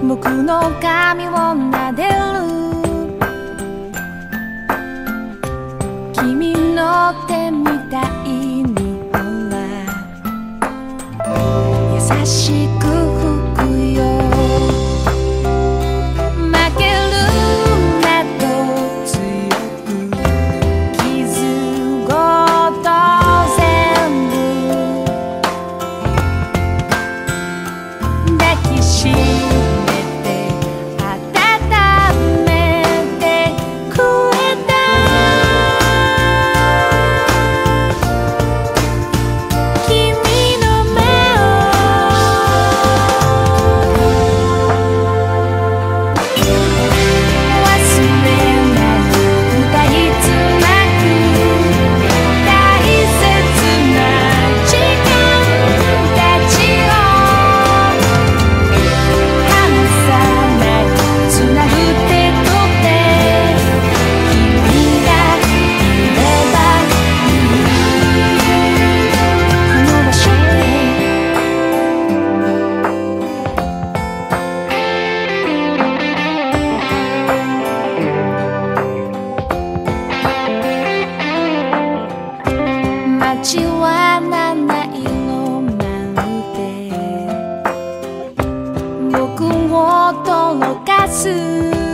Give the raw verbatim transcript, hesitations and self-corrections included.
僕の髪を撫でる君の手みたいにほら優しく吹くよ負けるなど強く傷ごと全部抱きしめて温めてくれた君の目を忘れない歌いつなぐ大切な時間たちを離さないつなぐ手と手君がいればいいこの場所で街は七色まるで僕を驚かす